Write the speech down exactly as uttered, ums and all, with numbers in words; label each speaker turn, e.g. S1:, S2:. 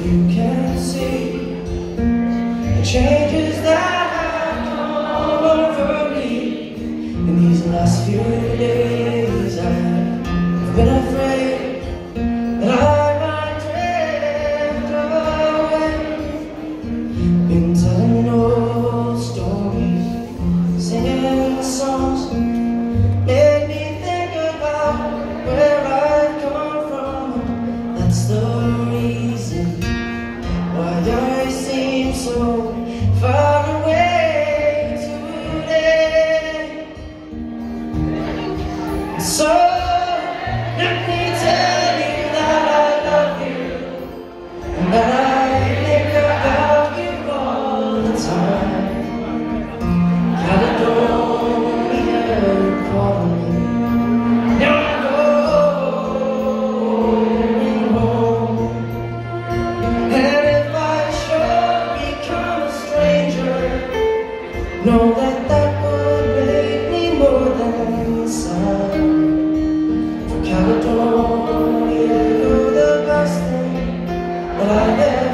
S1: you can see the changes that have come over me in these last few days. I've been afraid that I might drift away, been telling old stories, singing songs, made me think about where I've come from. That's the reason why I seem so far away today. So let me tell you that I love you, and that I think about you all the time. Caledonia calling, now I'm going home. And if I should become a stranger, know that that would make me more than sad. For Caledonia, you're the best thing that I've ever